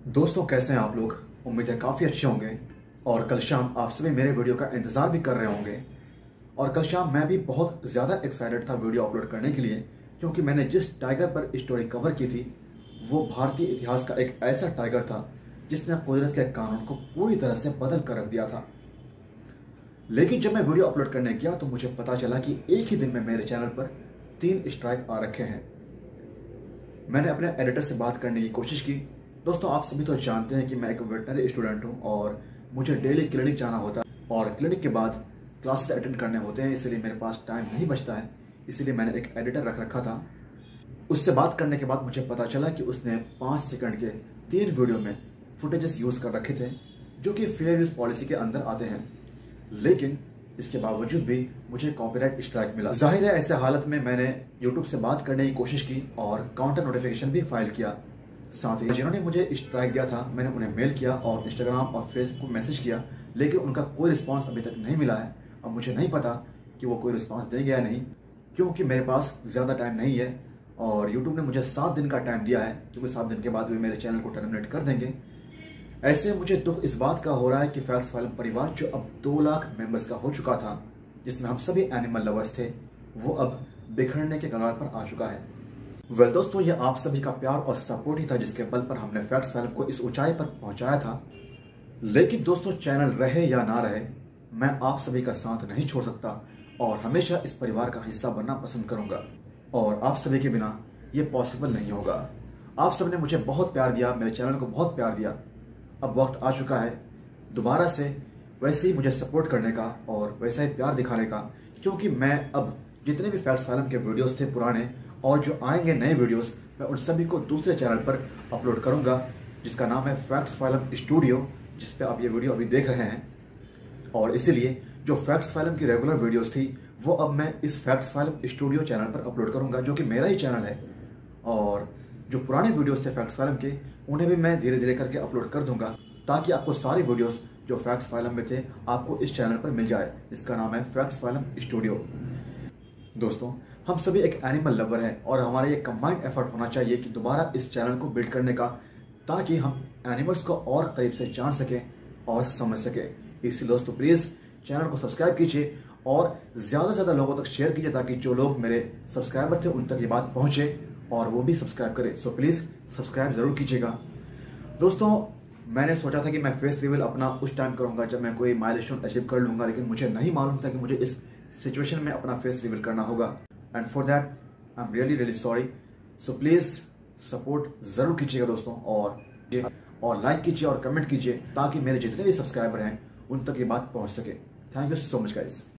दोस्तों, कैसे हैं आप लोग। उम्मीद है काफ़ी अच्छे होंगे। और कल शाम आप सभी मेरे वीडियो का इंतज़ार भी कर रहे होंगे। और कल शाम मैं भी बहुत ज़्यादा एक्साइटेड था वीडियो अपलोड करने के लिए, क्योंकि मैंने जिस टाइगर पर स्टोरी कवर की थी वो भारतीय इतिहास का एक ऐसा टाइगर था जिसने कुदरत के कानून को पूरी तरह से बदल कर रख दिया था। लेकिन जब मैं वीडियो अपलोड करने गया तो मुझे पता चला कि एक ही दिन में मेरे चैनल पर 3 स्ट्राइक आ रखे हैं। मैंने अपने एडिटर से बात करने की कोशिश की। दोस्तों, आप सभी तो जानते हैं कि मैं एक वेटनरी स्टूडेंट हूं और मुझे डेली क्लिनिक जाना होता है और क्लिनिक के बाद क्लासेस अटेंड करने होते हैं, इसलिए मेरे पास टाइम नहीं बचता है। इसलिए मैंने एक एडिटर रख रखा था। उससे बात करने के बाद मुझे पता चला कि उसने 5 सेकंड के 3 वीडियो में फुटेजेस यूज कर रखे थे जो कि फेयर यूज पॉलिसी के अंदर आते हैं। लेकिन इसके बावजूद भी मुझे कॉपीराइट स्ट्राइक मिला। जाहिर है ऐसे हालत में मैंने यूट्यूब से बात करने की कोशिश की और काउंटर नोटिफिकेशन भी फाइल किया। साथ ही जिन्होंने मुझे स्ट्राइक दिया था मैंने उन्हें मेल किया और इंस्टाग्राम और फेसबुक को मैसेज किया, लेकिन उनका कोई रिस्पांस अभी तक नहीं मिला है। और मुझे नहीं पता कि वो कोई रिस्पांस देंगे या नहीं, क्योंकि मेरे पास ज़्यादा टाइम नहीं है और यूट्यूब ने मुझे 7 दिन का टाइम दिया है, क्योंकि 7 दिन के बाद वे मेरे चैनल को टर्मिनेट कर देंगे। ऐसे में मुझे दुख इस बात का हो रहा है कि फैक्ट्स फाइलम परिवार जो अब 2 लाख मेंबर्स का हो चुका था, जिसमें हम सभी एनिमल लवर्स थे, वो अब बिखरने के कगार पर आ चुका है। वेल दोस्तों, ये आप सभी का प्यार और सपोर्ट ही था जिसके बल पर हमने फैक्ट्स फाइलम को इस ऊंचाई पर पहुंचाया था। लेकिन दोस्तों, चैनल रहे या ना रहे, मैं आप सभी का साथ नहीं छोड़ सकता और हमेशा इस परिवार का हिस्सा बनना पसंद करूंगा। और आप सभी के बिना ये पॉसिबल नहीं होगा। आप सबने मुझे बहुत प्यार दिया, मेरे चैनल को बहुत प्यार दिया। अब वक्त आ चुका है दोबारा से वैसे ही मुझे सपोर्ट करने का और वैसा ही प्यार दिखाने का, क्योंकि मैं अब जितने भी फैक्ट्स फाइलम के वीडियोस थे पुराने और जो आएंगे नए वीडियोस, मैं उन सभी को दूसरे चैनल पर अपलोड करूंगा जिसका नाम है फैक्ट्स फाइलम स्टूडियो, जिस पे आप ये वीडियो अभी देख रहे हैं। और इसीलिए जो फैक्ट्स फाइलम की रेगुलर वीडियोस थी वो अब मैं इस फैक्ट्स फाइलम स्टूडियो चैनल पर अपलोड करूंगा, जो कि मेरा ही चैनल है। और जो पुराने वीडियोस थे फैक्ट्स फाइलम के, उन्हें भी मैं धीरे धीरे करके अपलोड कर दूंगा, ताकि आपको सारी वीडियोस जो फैक्ट्स फाइलम में थे आपको इस चैनल पर मिल जाए। इसका नाम है फैक्ट्स फाइलम स्टूडियो। दोस्तों, हम सभी एक एनिमल लवर हैं और हमारा ये कंबाइंड एफर्ट होना चाहिए कि दोबारा इस चैनल को बिल्ड करने का, ताकि हम एनिमल्स को और करीब से जान सकें और समझ सकें। इसलिए दोस्तों, प्लीज़ चैनल को सब्सक्राइब कीजिए और ज़्यादा से ज़्यादा लोगों तक शेयर कीजिए, ताकि जो लोग मेरे सब्सक्राइबर थे उन तक ये बात पहुँचे और वो भी सब्सक्राइब करें। सो प्लीज़ सब्सक्राइब ज़रूर कीजिएगा। दोस्तों, मैंने सोचा था कि मैं फेस रिवील अपना उस टाइम करूंगा जब मैं कोई माइलस्टोन अचीव कर लूंगा, लेकिन मुझे नहीं मालूम था कि मुझे इस सिचुएशन में अपना फेस रिवील करना होगा। And for that I am really really sorry. So please support ज़रूर कीजिएगा दोस्तों, और लाइक कीजिए और कमेंट कीजिए, ताकि मेरे जितने भी सब्सक्राइबर हैं उन तक ये बात पहुंच सके। Thank you so much guys.